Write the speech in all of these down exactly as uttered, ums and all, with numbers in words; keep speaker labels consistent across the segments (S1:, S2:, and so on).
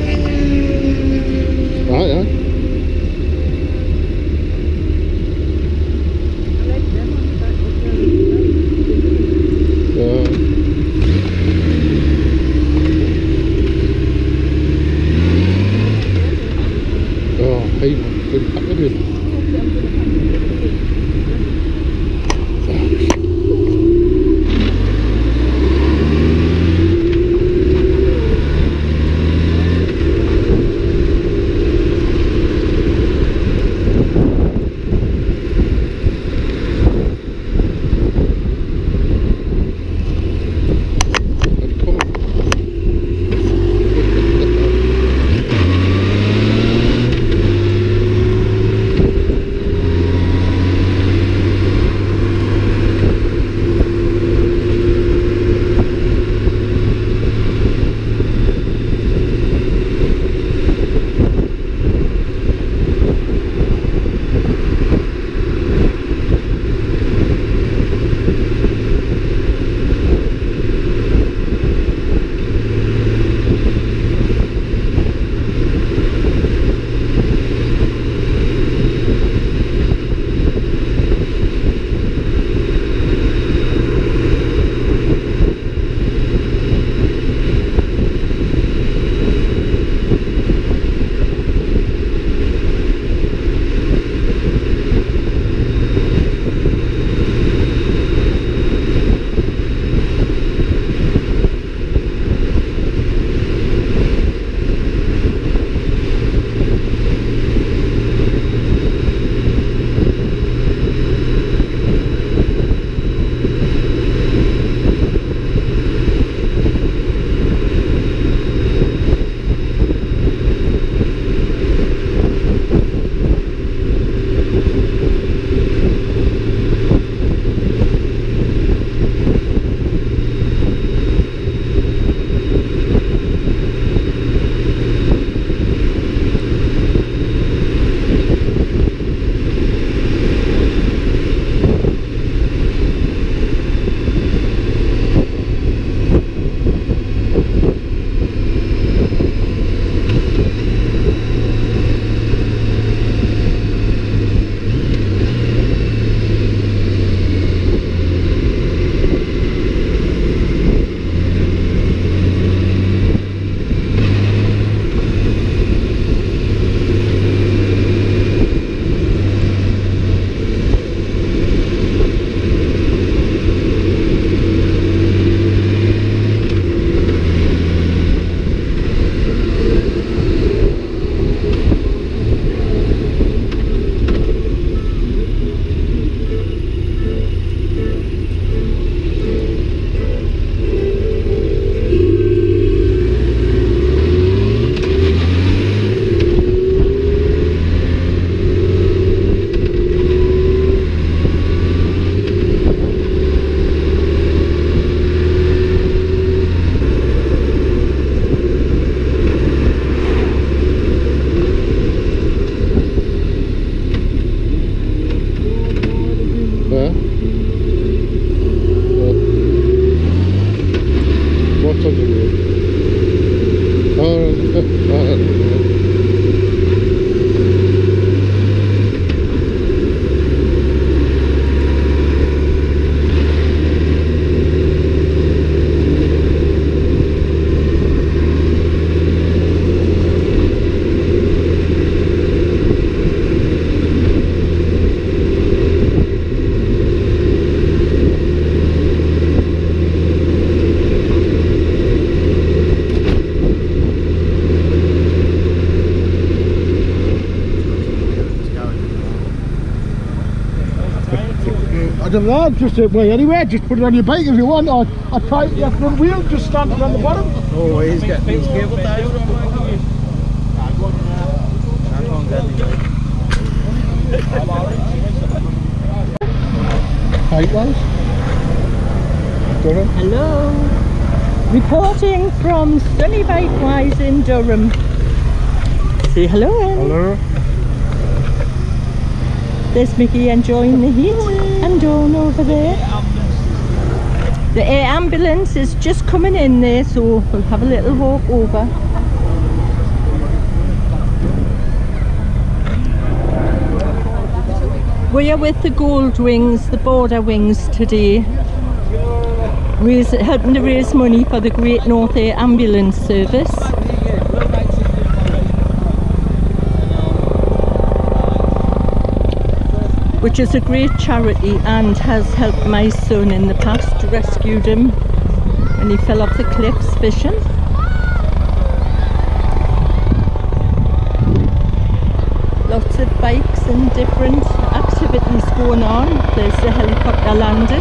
S1: Right, yeah. Oh, hey, man, good pack of it.
S2: I don't know, just a way anywhere, just put it on your bike if you want, or I try the front wheel, just stand it on the bottom.
S3: Oh, he's got these cable ties.
S2: Height wise. Durham.
S4: Hello. Reporting from sunny Bikewise in Durham. Say hello, Em.
S2: Hello.
S4: There's Mickey enjoying the heat, and Dawn over there. The air ambulance is just coming in there, so we'll have a little walk over. We are with the Gold Wings, the Border Wings today, raise, helping to raise money for the Great North Air Ambulance Service. Which is a great charity and has helped my son in the past, rescued him when he fell off the cliffs fishing. Lots of bikes and different activities going on. There's the helicopter landing.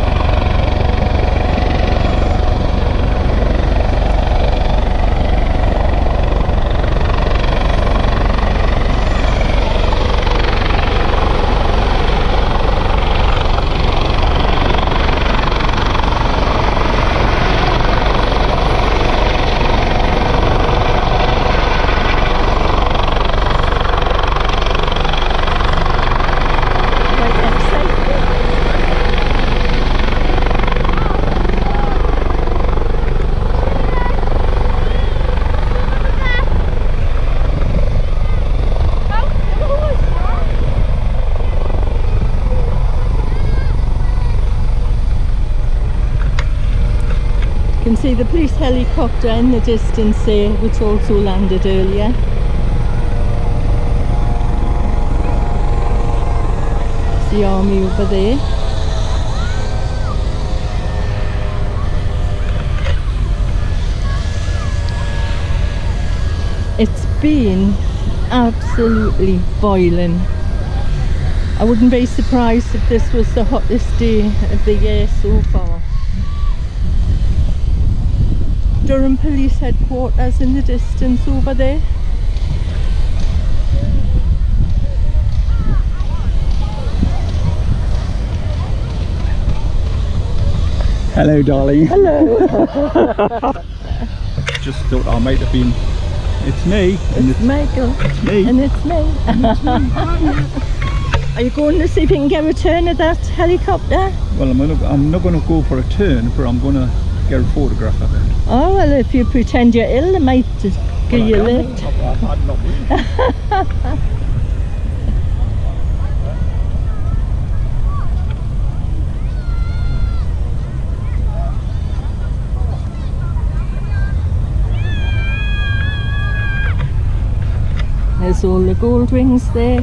S4: You can see the police helicopter in the distance there, which also landed earlier. It's the army over there. It's been absolutely boiling. I wouldn't be surprised if this was the hottest day of the year so far. Durham Police Headquarters in the distance over there.
S3: Hello, darling.
S4: Hello.
S3: Just thought I might have been. It's me. And
S4: It's Michael.
S3: it's me.
S4: And it's me. Are you going to see if you can get a turn of that helicopter?
S3: Well, I'm, gonna, I'm not going to go for a turn, but I'm going to get a photograph of it.
S4: Oh, well, if you pretend you're ill, they might just give you a lift.
S3: I'm not really.
S4: There's all the Gold Wings there.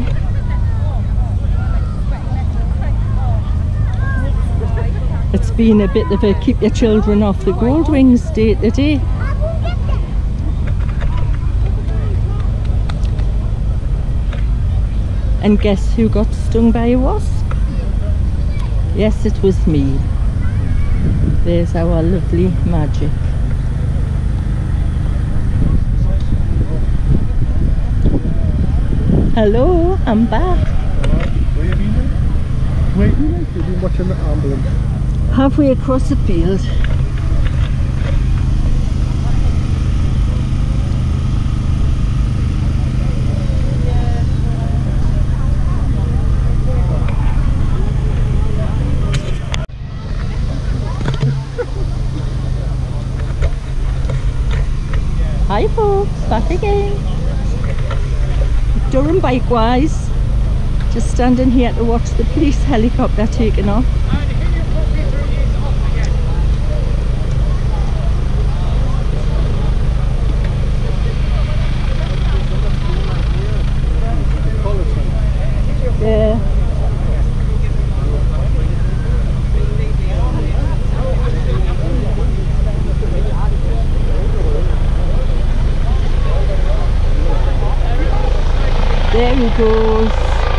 S4: It's been a bit of a keep your children off the Gold Wings day today. And guess who got stung by a wasp? Yes, it was me. There's our lovely Magic. Hello, I'm back.
S2: Where have you been? Where have you been? You've been watching the ambulance.
S4: Halfway across the field. Hi folks, back again. Durham Bikewise. Just standing here to watch the police helicopter taking off. Yeah. There he goes.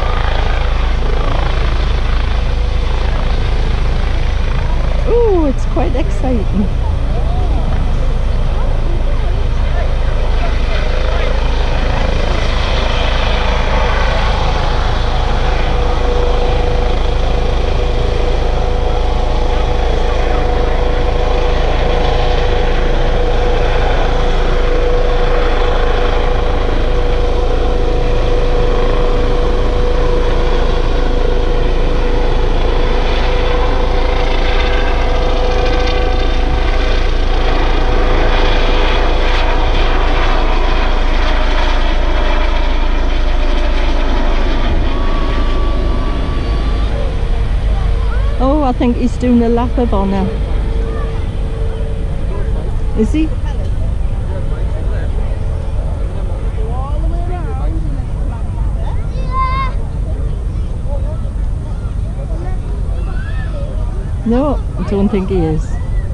S4: Oh, it's quite exciting. I think he's doing a lap of honour. Is he? No, I don't think he is.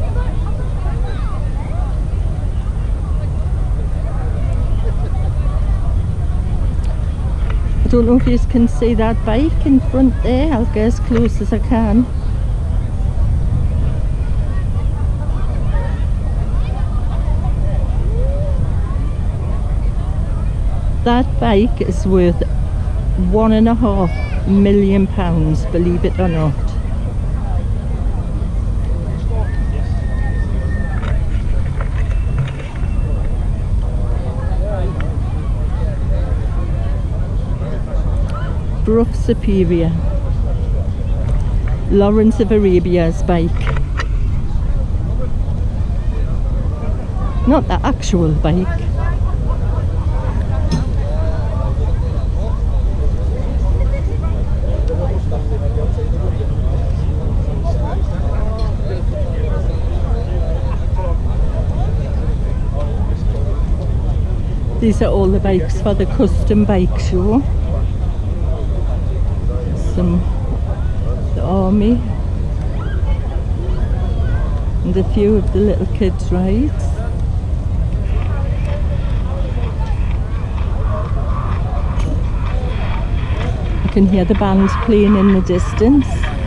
S4: I don't know if you can see that bike in front there. I'll get as close as I can. That bike is worth one and a half million pounds, believe it or not. Brough Superior, Lawrence of Arabia's bike. Not the actual bike. These are all the bikes for the custom bike show. Some the army and a few of the little kids' rides. I can hear the band playing in the distance.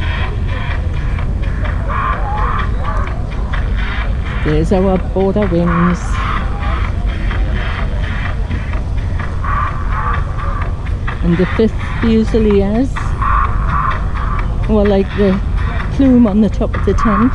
S4: There's our Border Wings. And the fifth Fusiliers, or like the plume on the top of the tent.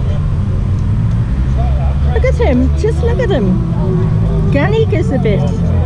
S4: Just look at him. Ganik is a bit.